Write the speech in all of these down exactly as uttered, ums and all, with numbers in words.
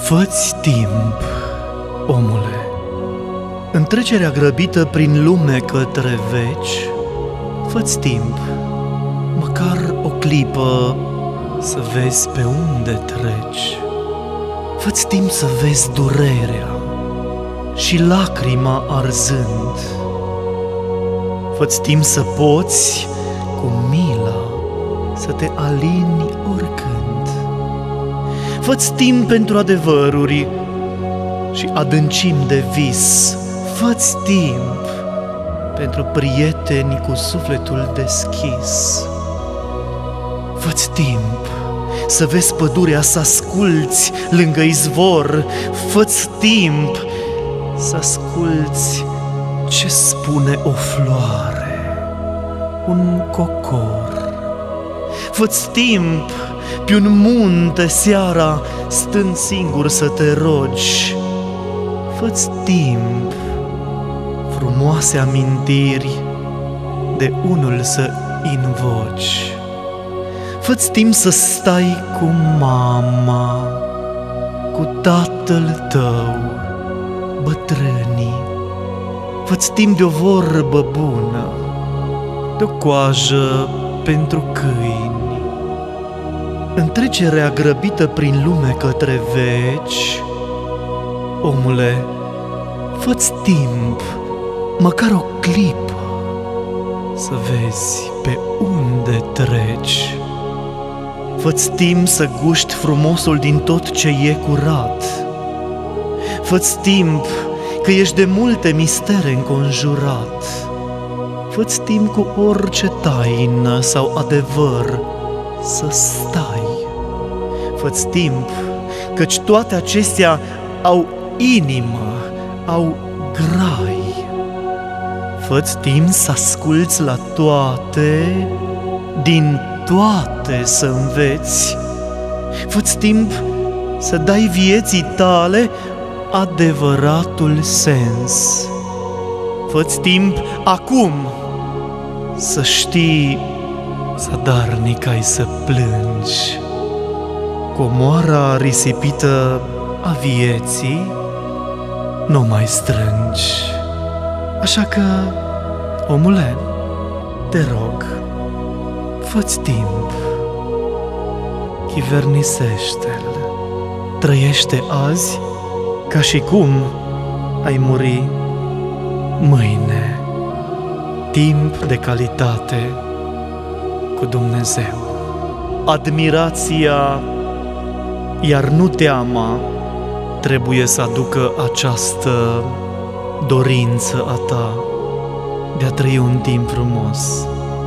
Fă-ți timp, omule. În trecerea grăbită prin lume către veci, fă-ți timp, măcar o clipă, să vezi pe unde treci. Fă-ți timp să vezi durerea și lacrima arzând. Fă-ți timp să poți, cu mila, să te alini oricând. Fă-ți timp pentru adevăruri și adâncim de vis. Fă-ți timp pentru prieteni cu sufletul deschis. Fă-ți timp să vezi pădurea, să asculți lângă izvor. Fă-ți timp să asculți ce spune o floare, un cocor. Fă-ți timp pe un munte seara, stând singur să te rogi. Fă-ți timp frumoase amintiri de unul să invoci. Fă-ți timp să stai cu mama, cu tatăl tău, bătrânii. Fă-ți timp de o vorbă bună, de o coajă pentru câini. În trecerea grăbită prin lume către veci, omule, fă-ți timp, măcar o clipă, să vezi pe unde treci. Fă-ți timp să guști frumosul din tot ce e curat. Fă-ți timp că ești de multe mistere înconjurat. Fă-ți timp cu orice taină sau adevăr să stai. Fă-ți timp, căci toate acestea au inimă, au grai. Fă-ți timp să asculți la toate, din toate să înveți. Fă-ți timp să dai vieții tale adevăratul sens. Fă-ți timp acum să știi, zadarnic ai să plângi. Comoara risipită a vieții nu mai strângi. Așa că, omule, te rog, fă-ți timp, chivernisește-l, trăiește azi ca și cum ai muri mâine. Timp de calitate cu Dumnezeu. Admirația, iar nu teama, trebuie să aducă această dorință a ta de a trăi un timp frumos.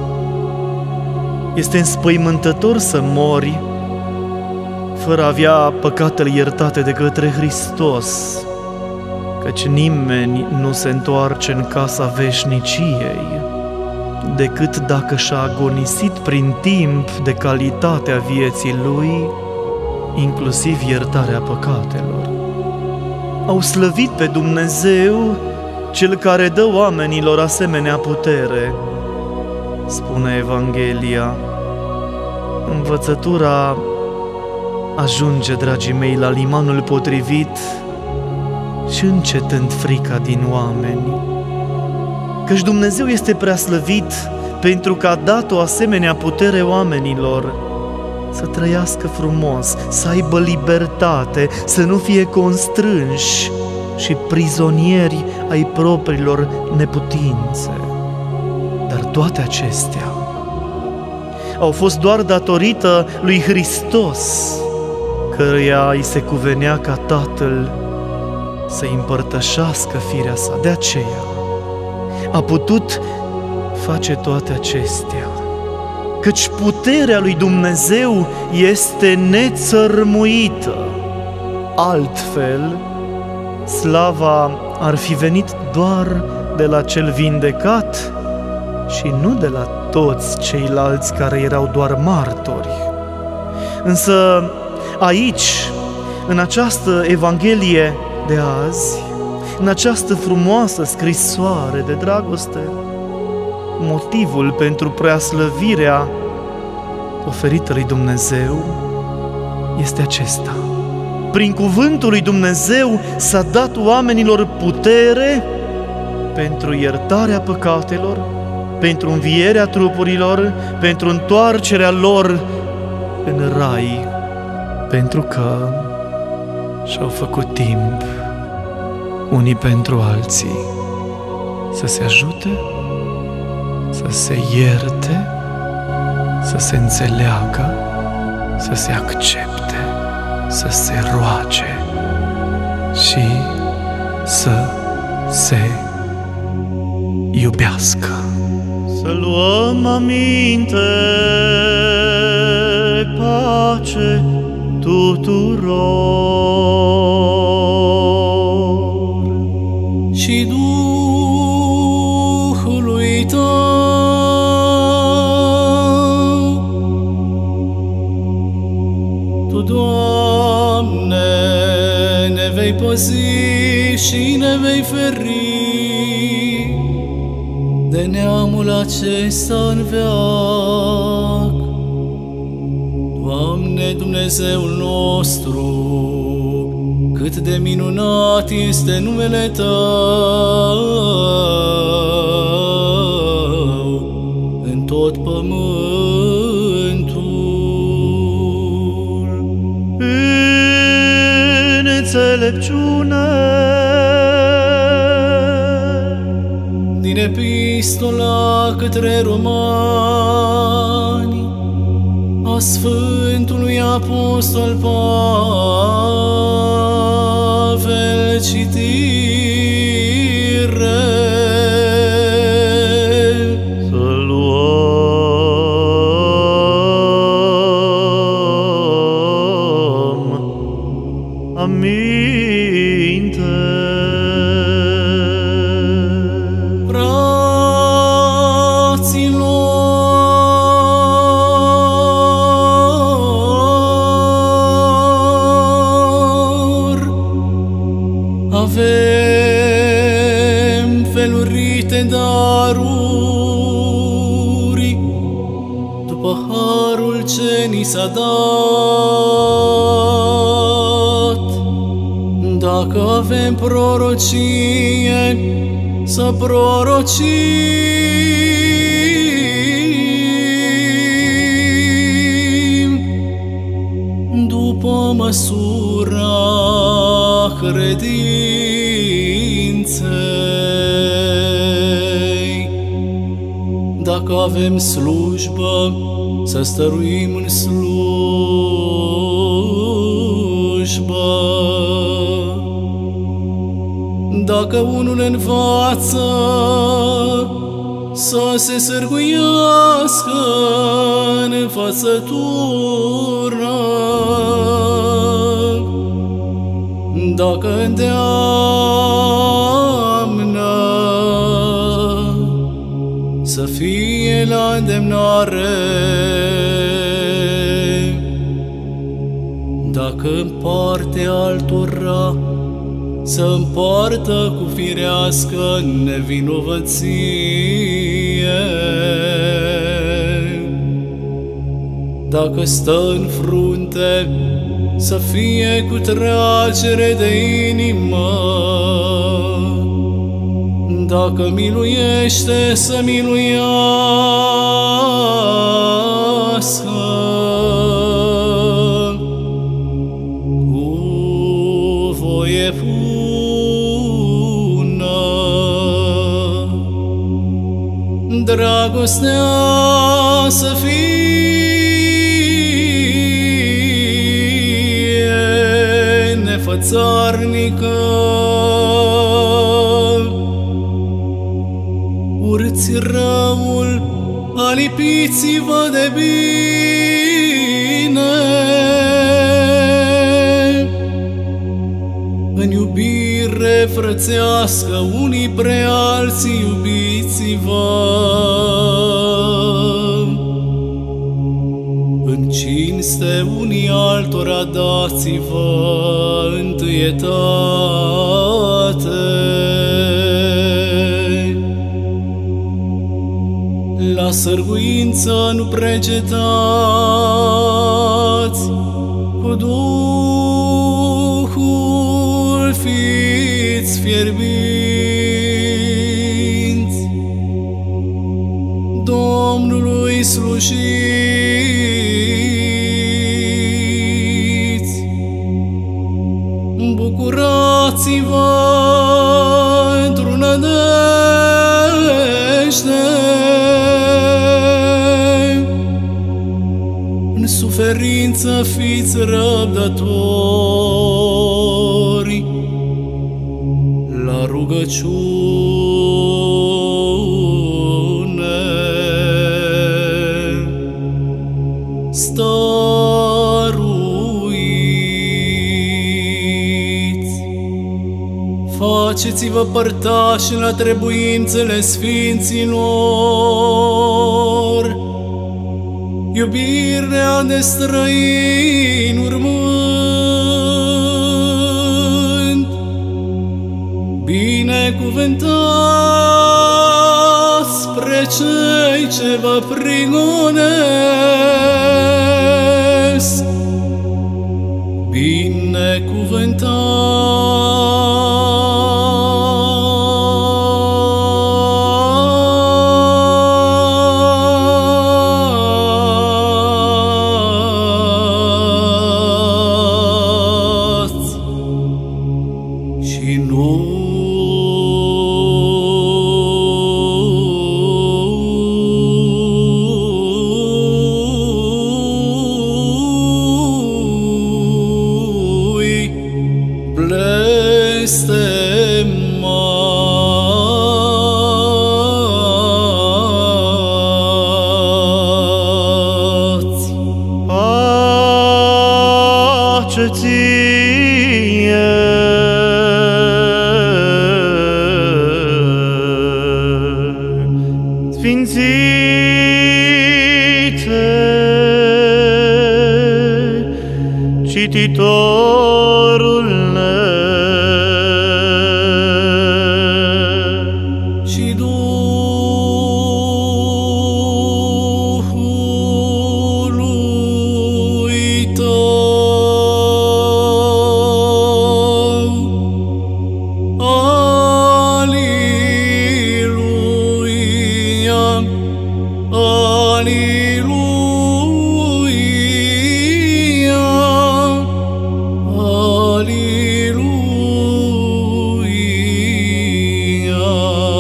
Este înspăimântător să mori fără a avea păcatele iertate de către Hristos, căci nimeni nu se întoarce în casa veșniciei decât dacă și-a agonisit prin timp de calitatea vieții lui, inclusiv iertarea păcatelor. Au slăvit pe Dumnezeu Cel care dă oamenilor asemenea putere, spune Evanghelia. Învățătura ajunge, dragii mei, la limanul potrivit și încetând frica din oameni. Căci Dumnezeu este preaslăvit pentru că a dat o asemenea putere oamenilor să trăiască frumos, să aibă libertate, să nu fie constrânși și prizonieri ai propriilor neputințe. Dar toate acestea au fost doar datorită lui Hristos, căruia îi se cuvenea ca Tatăl să împărtășească firea sa. De aceea a putut face toate acestea, căci puterea lui Dumnezeu este nețărmuită. Altfel, slava ar fi venit doar de la cel vindecat și nu de la toți ceilalți care erau doar martori. Însă aici, în această Evanghelie de azi, în această frumoasă scrisoare de dragoste, motivul pentru preaslăvirea oferită lui Dumnezeu este acesta. prin cuvântul lui Dumnezeu s-a dat oamenilor putere pentru iertarea păcatelor, pentru învierea trupurilor, pentru întoarcerea lor în rai, pentru că și-au făcut timp unii pentru alții să se ajute, să se ierte, să se înțeleagă, să se accepte, să se roage și să se iubească. Să luăm aminte, pace tuturor și Duhului Tău. Tu, Doamne, ne vei păzi și ne vei feri de neamul acesta în veac. Doamne, Dumnezeul nostru, cât de minunat este numele Tău în tot pământul. În înțelepciune din Epistola către Romani a Sfântului Apostol Pavel, citire. Să luăm aminte. Avem felurite daruri după harul ce ni s-a dat. Dacă avem prorocie, să prorocim după măsura credinței. Dacă avem slujbă, să stăruim în slujbă. Dacă unul învață, să se sârguiască în învățătură. Dacă îndeamnă, să fie la îndemnare. Dacă împarte altora, să împartă cu firească nevinovăție. Dacă stă în frunte, să fie cu tragere de inimă. Dacă miluiește, să miluiască cu voie bună. Dragostea să fie nefățarnică. Urți răul, alipiți-vă de bine. În iubire frățească, unii pre alții iubiți-vă. În cinste unii altora dați-vă întâietate. La sârguință nu pregetați, cu Duhul fiți fierbinți, Domnului slujiți, bucurați-vă într-o nădejde, în suferință fiți răbdători, la rugăciune stăruiți. Faceți-vă părtași la trebuințele sfinților, iubirea de străini urmând, binecuvântați spre cei ce vă prigonesc, binecuvântați și nu blestemați. Pace ție, Sfințite, cititorule, Și Duhului tău. Aliluia, aliluia, aliluia.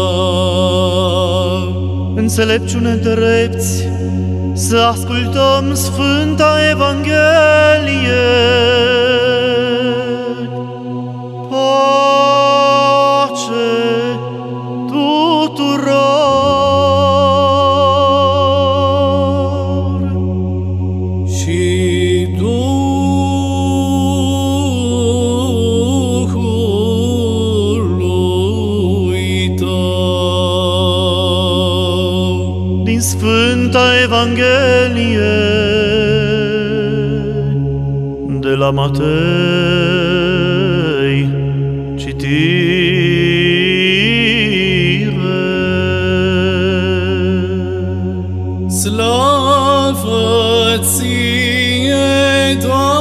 înțelepciune drepți, să ascultăm Sfânta Evanghelie. Pace tuturor. Și Duhului tău. Din Sfânta Evanghelie de la Matei, citire. Slavă ție,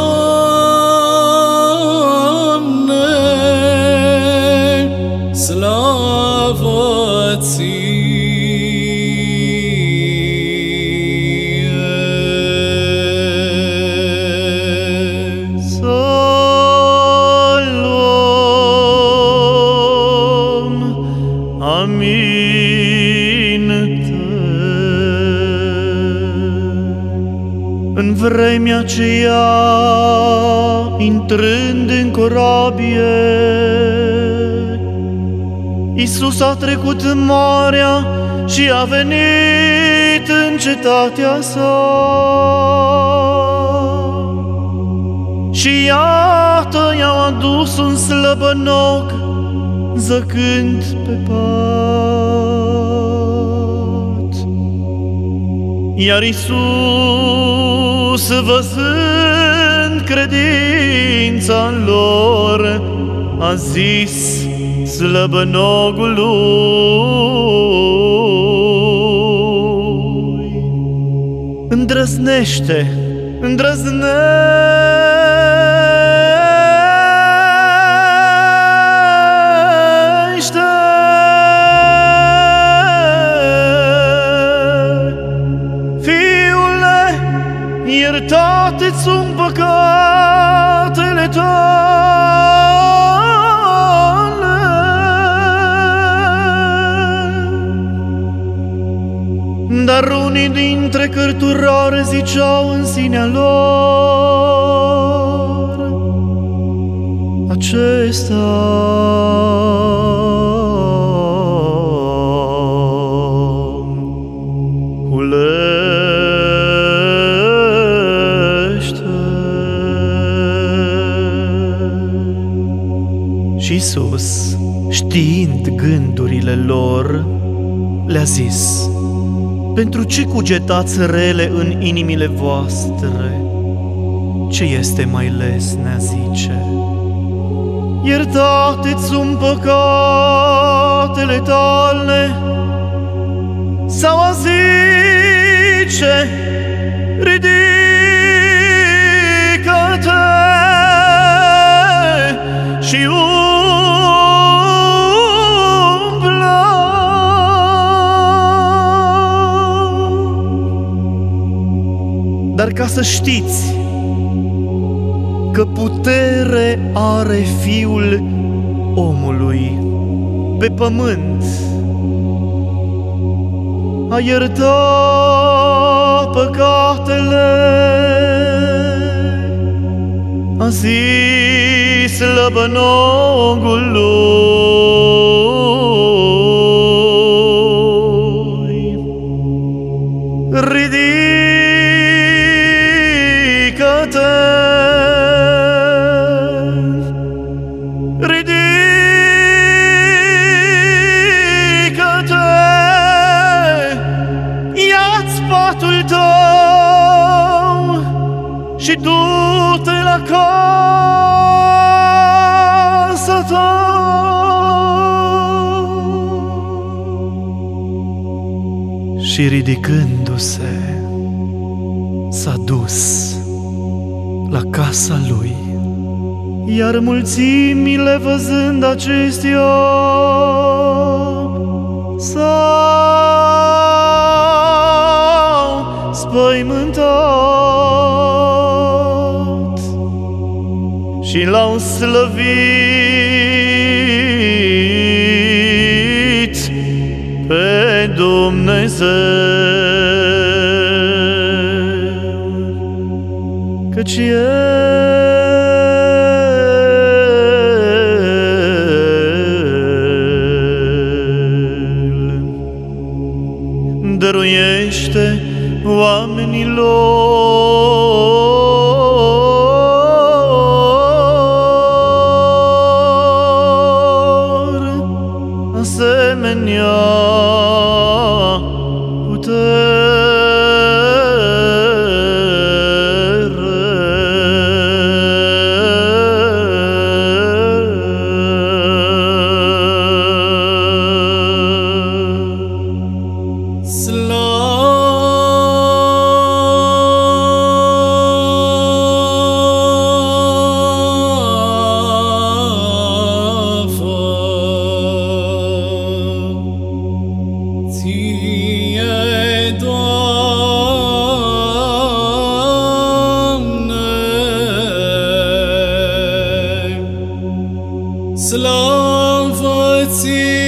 Doamne, slavă ție. Să luăm aminte. În vremea aceea, intrând în corabie, Iisus a trecut marea și a venit în cetatea sa. Și iată, i-au adus un slăbănoc, zăcând pe pat. Iar Iisus, văzând credința lor, a zis slăbănogului: îndrăznește, îndrăznește! între cărturare ziceau în sinea lor: acesta și Iisus, știind gândurile lor, le-a zis: pentru ce cugetați rele în inimile voastre? Ce este mai lesne a zice: iertate-ți-mi păcatele tale, sau a zice: ridică-te și dar ca să știți că putere are Fiul omului pe pământ a ierta păcatele, a zis slăbănogul lui: ridică-te și du-te la casa ta. Și ridicându-se, s-a dus la casa lui. Iar mulțimile, văzând acestea, s-au spăimântat și l-au slăvit pe Dumnezeu, căci El dăruiește oamenilor asemenea putere. Slavă ție,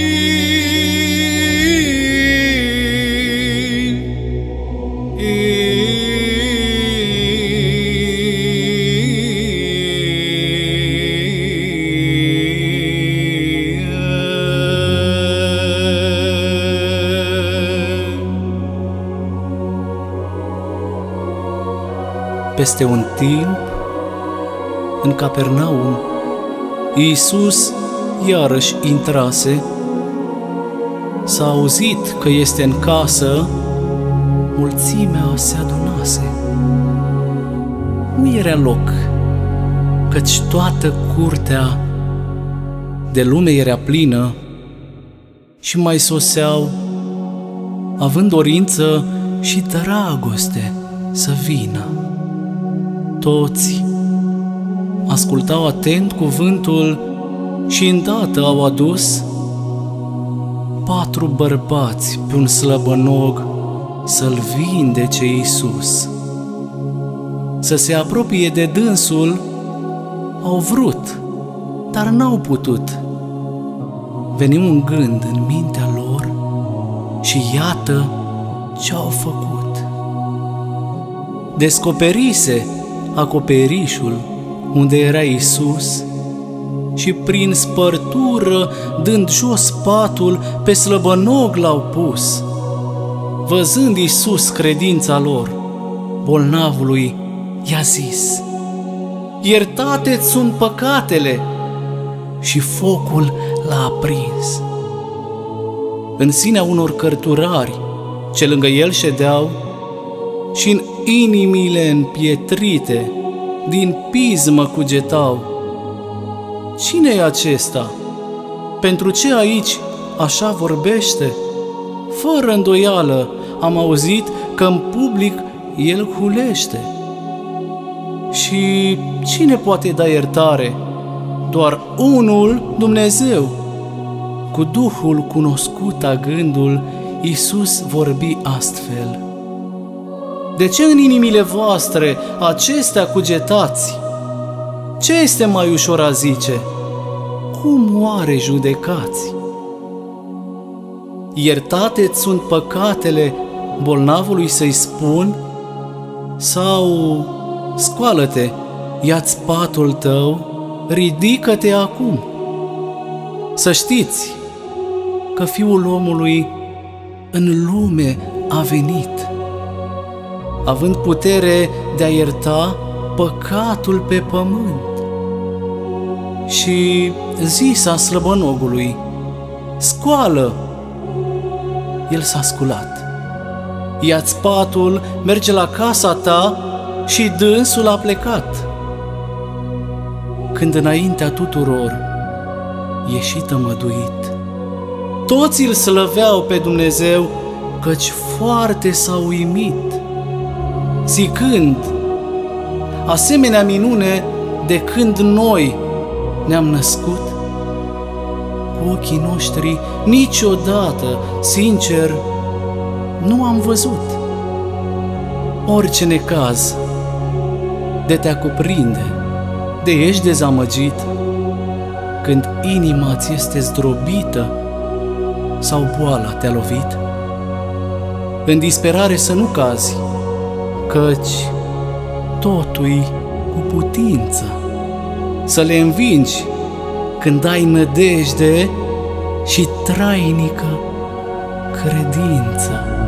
Peste un timp, în Capernaum, Iisus iarăși intrase, s-a auzit că este în casă, mulțimea se adunase. Nu era loc, căci toată curtea de lume era plină și mai soseau, având dorință și dragoste să vină. Toți ascultau atent cuvântul și îndată au adus patru bărbați pe un slăbănog să-l vindece Iisus. Să se apropie de dânsul au vrut, dar n-au putut. Veni un gând în mintea lor și iată ce au făcut. descoperise acoperișul unde era Iisus și prin spărtură, dând jos patul, pe slăbănog l-au pus. Văzând Iisus credința lor, bolnavului i-a zis: iertate-ți sunt păcatele, și focul l-a aprins. În sinea unor cărturari ce lângă el ședeau și în inimile împietrite din pismă cugetau: cine e acesta? Pentru ce aici așa vorbește? Fără îndoială am auzit că în public el hulește. Și cine poate da iertare? Doar unul, Dumnezeu. Cu Duhul cunoscut agândul, Iisus vorbi astfel: de ce în inimile voastre acestea cugetați? Ce este mai ușor a zice? Cum oare judecați? Iertate-ți sunt păcatele, bolnavului să-i spun? Sau scoală-te, ia-ți patul tău, ridică-te acum? Să știți că Fiul omului în lume a venit, având putere de a ierta păcatul pe pământ. Și zisa slăbănogului: scoală! El s-a sculat. Ia-ți patul, merge la casa ta, și dânsul a plecat. Când înaintea tuturor ieși tămăduit, toți îl slăveau pe Dumnezeu, căci foarte s-au uimit, zicând: asemenea minune de când noi ne-am născut? Cu ochii noștri niciodată, sincer, nu am văzut. Orice necaz de te cuprinde, de ești dezamăgit, când inima ți este zdrobită sau boala te-a lovit, în disperare să nu cazi, căci totul-i cu putință să le învingi când ai nădejde și trainică credință.